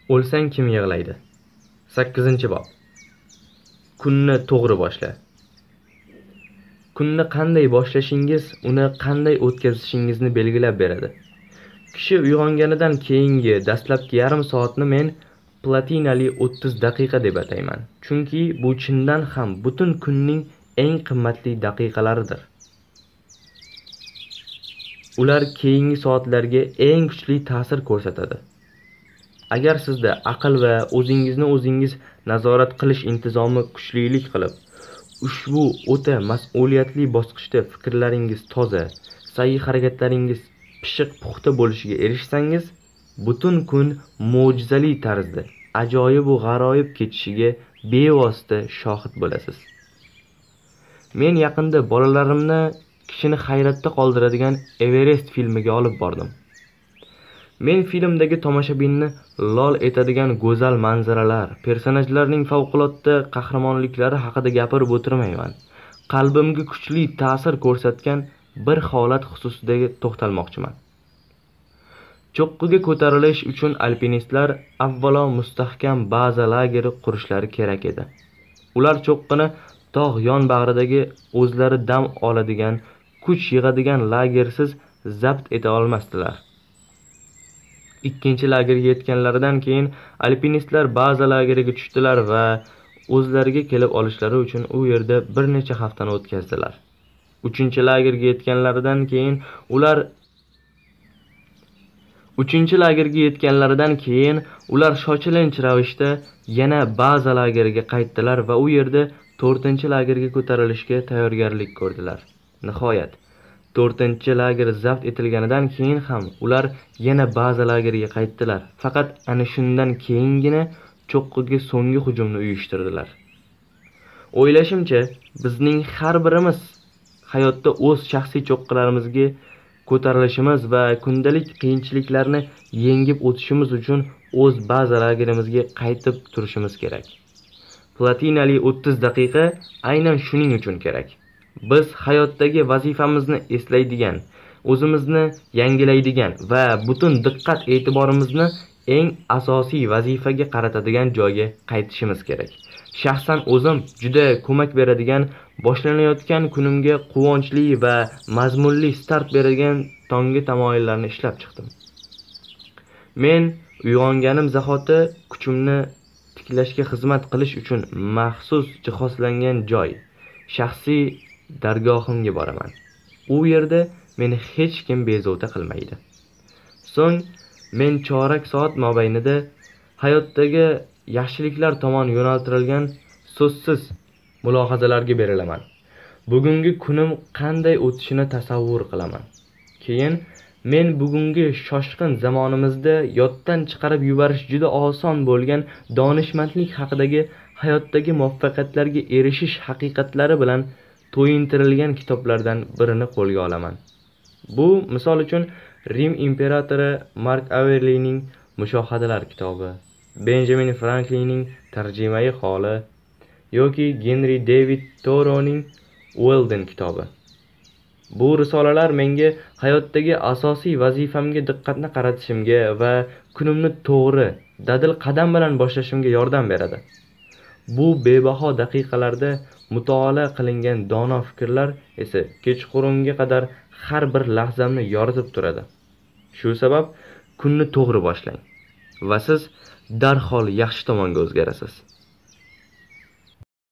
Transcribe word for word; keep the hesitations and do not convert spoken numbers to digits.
O'lsang kim yig'laydi? sakkizinchi bob. Kunni to'g'ri boshla. Kunni qanday boshlashingiz, uni qanday o'tkazishingizni belgilab beradi. Kishi uyg'onganidan keyingi dastlabki yarim soatni men platinali o'ttiz daqiqa deb atayman. Chunki bu chindan ham butun kunning eng qimmatli daqiqalaridir. Ular keyingi soatlarga eng kuchli ta'sir ko'rsatadi. Agar sizda aql va o'zingizni o'zingiz nazorat qilish intizomi kuchlilik qilib, ushbu o'ta mas'uliyatli bosqichda fikrlaringiz toza, sa'y-harakatlaringiz pishiq-puxta bo'lishiga erishsangiz, butun kun mo'jizali tarzda ajoyib va g'aroyib kechishiga bevosita shohid bo'lasiz. Men yaqinda bolalarimni kishini hayratda qoldiradigan Everest filmiga olib bordim. Men filmdagi tomoshabinni lol etadigan go'zal manzaralar, personajlarning favqulodda qahramonliklari haqida gapirib o'tirmayman. Qalbimga kuchli ta'sir ko'rsatgan bir holat xususida to'xtalmoqchiman. Cho'qqiga ko'tarilish uchun alpinistlar avvalo mustahkam baza lageri qurishlari kerak edi. Ular cho'qqini tog' yonbag'ridagi o'zlari dam oladigan, kuch yig'adigan lagersiz zabt eta olmasdilar. Ikkinchi lagerga yetganlaridan keyin alpinistlar baza lageriga tushdilar va o'zlariga kelib olishlari uchun u yerda bir necha haftani o'tkazdilar. Uchinchi lagerga yetganlaridan keyin ular Uchinchi lagerga yetganlaridan keyin ular shoshilinch ravishda yana baza lageriga qaytdilar va u yerda to'rtinchi lagerga ko'tarilishga tayyorgarlik ko'rdilar. Nihoyat to'rtinchi lager zabt etilganidan keyin ham ular yana baza lageriga qaytdilar. Faqat ana shundan keyingina cho'qqiga so'nggi hujumni uyushtirdilar. O'ylashimcha, bizning har birimiz hayotda o'z shaxsiy cho'qqilarimizga ko'tarilishimiz va kundalik qiyinchiliklarni yengib o'tishimiz uchun o'z baza lagerimizga qaytib turishimiz kerak. Platinali o'ttiz daqiqa aynan shuning uchun kerak. Biz hayotdagi vazifamizni eslaydigan, o'zimizni yangilaydigan va butun diqqat e'tiborimizni eng asosiy vazifaga qaratadigan joyga qaytishimiz kerak. Shaxsan o'zim juda ko'mak beradigan, boshlanayotgan kunimga quvonchli va mazmunli start beradigan tonggi tamoyillarni ishlab chiqdim. Men uyg'onganim zahoti kuchimni tiklashga xizmat qilish uchun maxsus jihozlangan joy, shaxsiy dargohimga boraman. U yerda meni hech kim bezovta qilmaydi. So'ng men chorak soat mobaynida hayotdagi yaxshiliklar tomon yo'naltirilgan so'zsiz mulohazalarga berilaman. Bugungi kunim qanday o'tishini tasavvur qilaman. Keyin men bugungi shoshqin zamonimizda yoddan chiqarib yuborish juda oson bo'lgan donishmandlik haqidagi hayotdagi muvaffaqiyatlarga erishish haqiqatlari bilan to'yintirilgan kitoblardan birini qo'lga olaman. Bu misol uchun Rim imperatori Mark Aurelining Mushohadalar kitobi, Benjamin Franklinning Tarjimai holi yoki Henry David Thoreauning Walden kitobi. Bu risolalar menga hayotdagi asosiy vazifamga diqqatni qaratishimga va kunimni to'g'ri, dadil qadam bilan boshlashimga yordam beradi. Bu bebaho daqiqalarda mutolaa qilingan dono fikrlar esa kechqurunga qadar har bir lahzamni yoritib turadi. Shu sabab kunni to'g'ri boshlang va siz darhol yaxshi tomonga o'zgarasiz.